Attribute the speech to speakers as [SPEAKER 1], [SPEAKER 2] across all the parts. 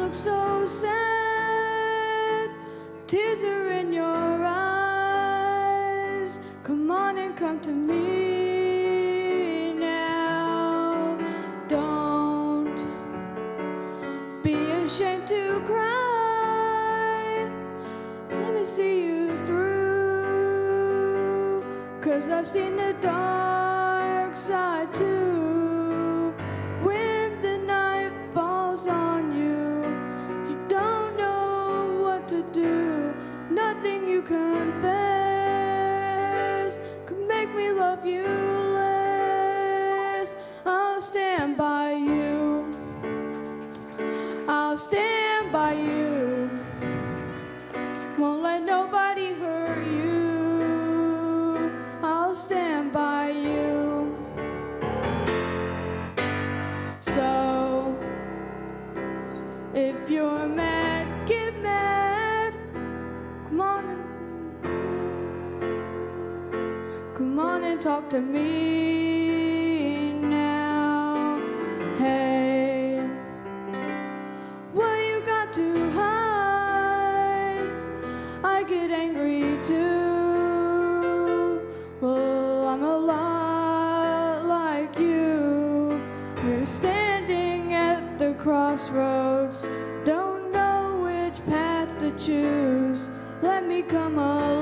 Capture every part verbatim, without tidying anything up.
[SPEAKER 1] look so sad, tears are in your eyes. Come on and come to me now. Don't be ashamed to cry. Let me see you through, 'cause I've seen the dark side too. When the night falls on you, you don't know what to do. Nothing you confess could make me love you less. I'll stand by you. I'll stand by you. Won't let nobody hurt you. I'll stand by you. So, if you're mad, get mad. Come on, come on and talk to me now. Hey, what you got to hide? I get angry too. Well, I'm a lot like you. We're standing at the crossroads, don't know which path to choose. Let me come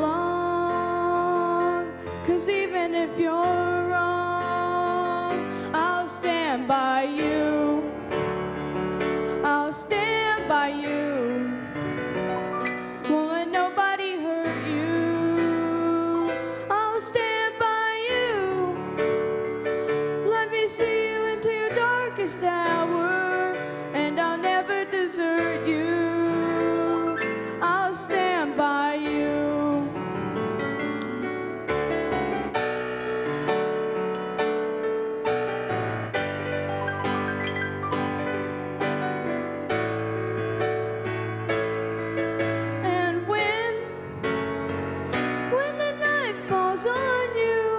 [SPEAKER 1] along, 'cause even if you're wrong, I'll stand by you. I'll stand by you. Won't let nobody hurt you. I'll stand by you. Let me see you into your darkest hour, and I'll never desert you. I'll stand by you. And when, when the night falls on you,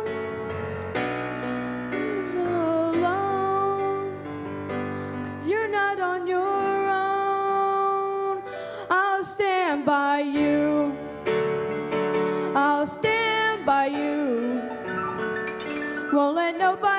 [SPEAKER 1] you're so alone, 'cause you're not on your own. I'll stand by you. I'll stand by you. Won't let nobody